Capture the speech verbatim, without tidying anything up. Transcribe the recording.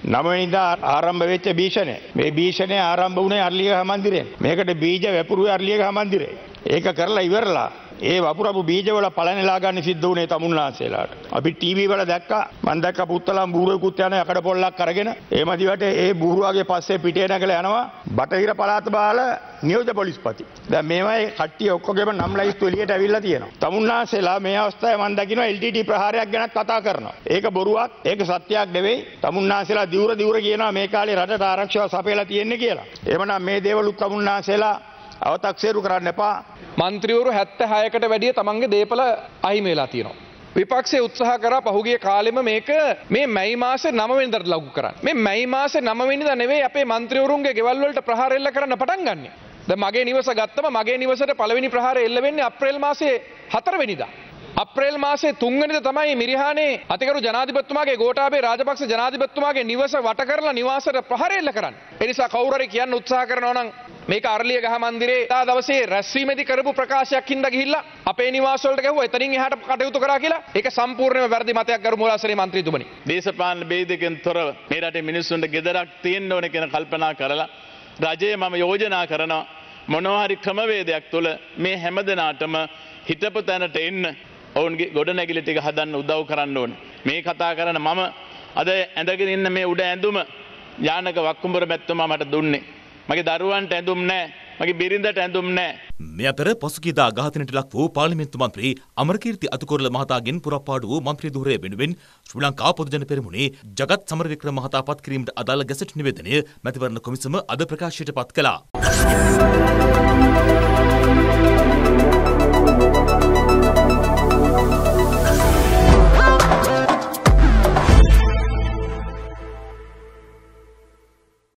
නවවෙනිදා ආරම්භ වෙච්ච භීෂණය. මේ භීෂණය ආරම්භ වුණේ අරලියගහ මන්දිරයෙන්. මේකට බීජ වැපුරුවේ අරලියගහ මන්දිරේ. ඒක කරලා ඉවරලා ඒ වපුරපු බීජවල පළනෙලා ගන්න සිද්ධ වුණේ තමුන්නාන්සේලාට. අපි ටීවී වල දැක්කා මම දැක්ක පුත්තලම් බූරුවෙකුත් යන යකඩ පොල්ලක් අරගෙන ඒ මදිවට ඒ බූරුවාගේ පස්සේ පිටේ නැගලා යනවා බටහිර පළාත බාල නියෝජ්‍ය පොලිස්පති. දැන් මේවයි කට්ටිය ඔක්කොගේම නම් ලයිස්තු එළියට ඇවිල්ලා තියෙනවා. තමුන්නාන්සේලා මේ අවස්ථාවේ මම දකිනවා එල් ටී ටී ප්‍රහාරයක් ගැනත් කතා කරනවා. ඒක බොරුවක්. ඒක සත්‍යයක් නෙවෙයි. තමුන්නාන්සේලා දිවුර දිවුර කියනවා මේ කාලේ රටට ආරක්ෂාව සපයලා තියෙන්නේ කියලා. එවනම් මේ දේවලුත් තමුන්නාන්සේලා අව탁සේරු කරන්න එපා. මන්ත්‍රීවරු හැත්තෑහයකට වැඩිය තමන්ගේ දේපල අහිමි වෙලා තියෙනවා. විපක්ෂයේ උත්සාහ කරා පහුගිය කාලෙම මේක මේ මැයි මාසේ නව වෙනිදාට ලඝු කරන්න. මේ මැයි මාසේ නව වෙනිදා නෙවෙයි අපේ මන්ත්‍රීවරුන්ගේ ගෙවල් වලට ප්‍රහාර එල්ල කරන්න පටන් ගන්නෙ. දැන් මගේ නිවස ගත්තම මගේ නිවසට පළවෙනි ප්‍රහාරය එල්ල වෙන්නේ අප්‍රේල් මාසේ හතර වෙනිදා. අප්‍රේල් මාසේ තුන් වෙනිදා තමයි මිරිහානේ අතිගරු ජනාධිපතිතුමාගේ ගෝඨාභය රාජපක්ෂ ජනාධිපතිතුමාගේ නිවස වට කරලා නිවාසයට ප්‍රහාර එල්ල කරන්නේ. ඒ නිසා කවුරු හරි කියන්න උත්සාහ කරනවා නම් මේක අරලියගහ මන්දිරේ තා දවසේ රැස්වීමේදී කරපු ප්‍රකාශයක් හින්දා ගිහිල්ලා අපේ නිවාස වලට ගැහුවා එතනින් එහාට කටයුතු කරා කියලා ඒක සම්පූර්ණයෙන්ම වැරදි මතයක් ගරු මූලාසනේ මන්ත්‍රීතුමනි. දේශපාලන බේදකෙන් තොරව මේ රටේ මිනිස්සුන්ට ගෙදරක් තියෙන්න ඕනේ කියන කල්පනා කරලා රජයේ මම යෝජනා කරනවා මොනවා හරි ක්‍රමවේදයක් තුළ මේ හැමදෙනාටම හිතපු තැනට එන්න ඔවුන්ගේ ගොඩනැගිලි ටික හදන්න උදව් කරන්න ඕනේ. මේ කතා කරන මම අද ඇඳගෙන ඉන්න මේ උඩ ඇඳුම යානක වක්කුඹර මැතිතුමා මට දුන්නේ. මගේ දරුවන්ට ඇඳුම් නැහැ. මගේ බිරිඳට ඇඳුම් නැහැ. මේ අතර පසුගියදා ඝාතනයට ලක් වූ පාර්ලිමේන්තු මන්ත්‍රී අමරකීර්ති අතුකොරළ මහතාගෙන් පුරප්පාඩු වූ මන්ත්‍රී ධුරය වෙනුවෙන් ශ්‍රී ලංකා පොදුජන පෙරමුණේ ජගත් සමරවික්‍රම මහතා පත් කිරීමට අදාළ ගැසට් නිවේදනය මැතිවරණ කොමිසම අද ප්‍රකාශයට පත් කළා.